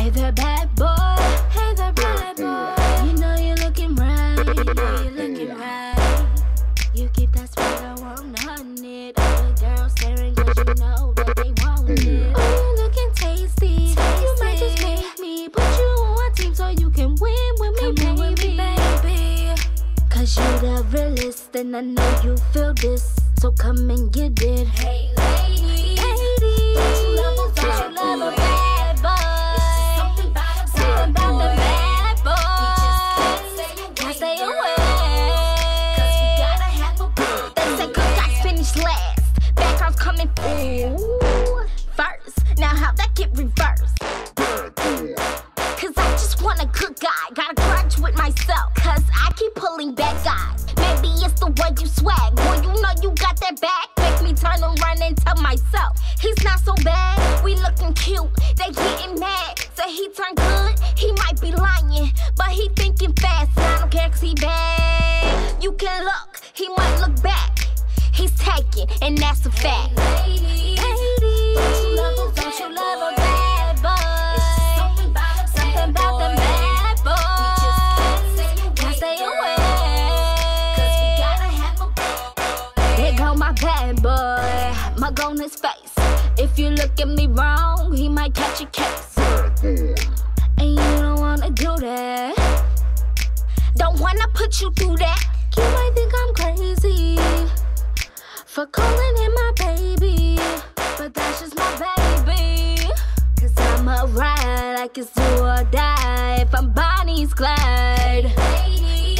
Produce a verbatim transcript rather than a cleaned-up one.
Hey there, bad boy. Hey there, bad boy. You know you're looking right. You know you're looking right. You keep that sweater warm, honey. Other girls staring 'cause you know that they want it. Oh, you looking tasty. tasty. You might just make me put you on one team so you can win with me, Come baby. With me, baby. Cause you the realest, and I know you feel this. So come and get it. Hey, ladies. Ladies. Don't you love a, don't you love a bad boy? It's just something about a something about the bad boy. We just can't, can't stay away. Cause we gotta have a boy. They say good guys finish last. Bad girls coming ooh, first. Now how that get reversed? Cause I just want a good guy. Got a grudge with myself. Cause I keep pulling back guys. Maybe it's the way you swag. Boy, you know you got that back. Make me turn around and tell myself he's not so bad. We looking cute, they getting mad. Say he turned good, he might be lying, but he thinking fast. And I don't care 'cause he bad. You can look, he might look back. He's taken, and that's a fact. Hey, ladies, ladies, don't you love a, don't you love a bad boy? It's just something about a something about the bad boy. We just can't stay, can't stay away. My bad boy, mug on his face. If you look at me wrong, he might catch a case. And you don't wanna do that. Don't wanna put you through that. You might think I'm crazy for calling him my baby, but that's just my baby. Cause I'ma ride like it's do or die if I'm Bonnie's Clyde. Hey, ladies.